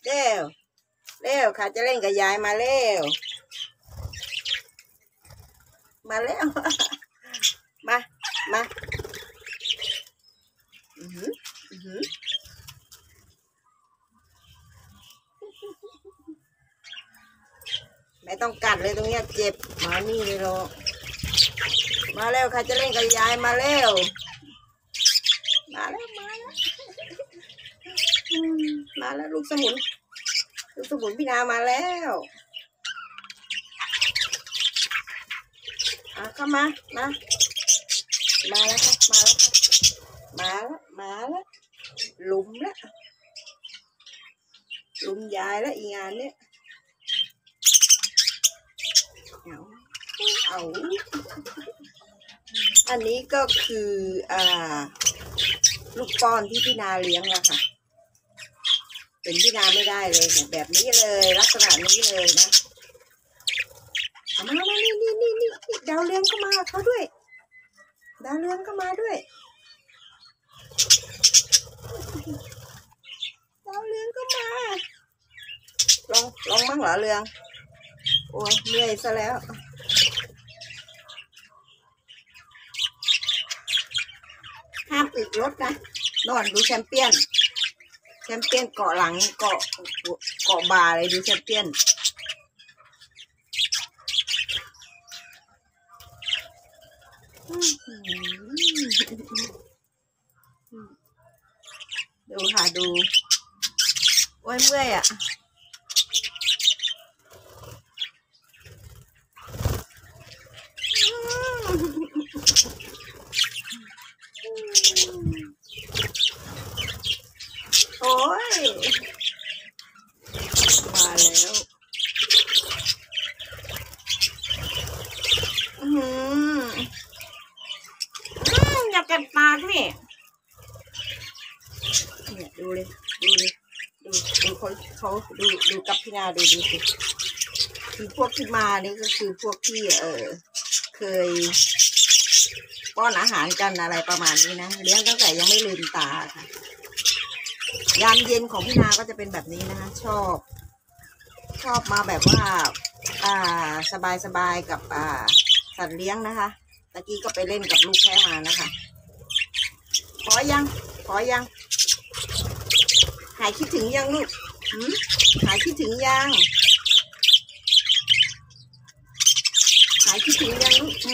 เร็วเร็วค่ะจะเล่นกับยายมาเร็วมาเร็วมาไม่ต้องกัดเลยตรงเนี้ยเจ็บมานี่เลยลูกมาเร็วค่ะจะเล่นกับยายมาเร็วมาแล้วลูกสมุนพี่นามาแล้วเข้ามาแล้วค่ะมาแล้วลุมยายแล้วอีงานเนี้ยเอาอันนี้ก็คือลูกป้อนที่พี่นาเลี้ยงอะค่ะเป็นพี่นาไม่ได้เลยแบบนี้เลยลักษณะนี้เลยนะมานี่ดาวเรืองก็มาเขาด้วยดาวเรืองก็มาด้วยดาวเรืองก็มาลองมั่งเหรอเรืองโอ้ยเหนื่อยซะแล้วห้ามปิดรถนะนอนดูแชมเปี้ยนเกาะหลังเกาะบ่าเลยดูแชมเปี้ยนดูค่ะดูโอ้ยเมื่อยอ่ะโอ้ยมาแล้วอยากกัดปากนี่เนี่ยดูเขาดูกับพี่นาดูสิคือพวกที่มานี่ก็คือพวกที่เคยป้อนอาหารกันอะไรประมาณนี้นะเลี้ยงตั้งแต่ยังไม่ลืมตาค่ะยามเย็นของพี่นาก็จะเป็นแบบนี้นะคะชอบมาแบบว่าสบายกับสัตว์เลี้ยงนะคะตะกี้ก็ไปเล่นกับลูกแพะมานะคะขอยังหายคิดถึงยังลูกหายคิดถึงยังหายคิดถึงยังลูก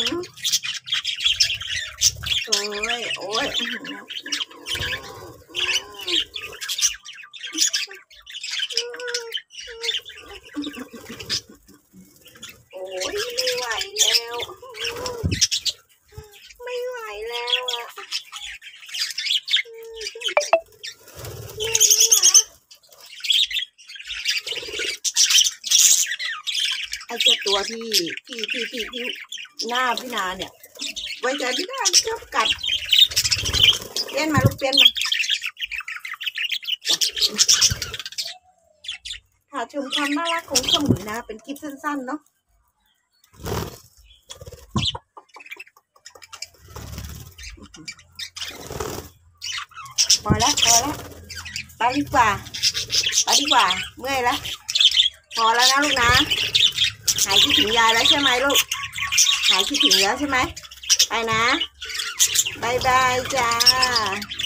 โอ้ยไม่ไหวแล้วอ่ะไอ้เจ้าตัวที่หน้าพี่นาเนี่ยไว้ใจพี่นาชอบกัดเปลี่ยนมาลูกเปลี่ยนมาค่ะชมความน่ารักของสมุนนะเป็นคลิปสั้นๆเนาะพอแล้วไปดีกว่าเมื่อยแล้วพอแล้วนะลูกนะหายคิดถึงยายแล้วใช่ไหมลูกหายคิดถึงแล้วใช่ไหมไปนะบายบายจ้า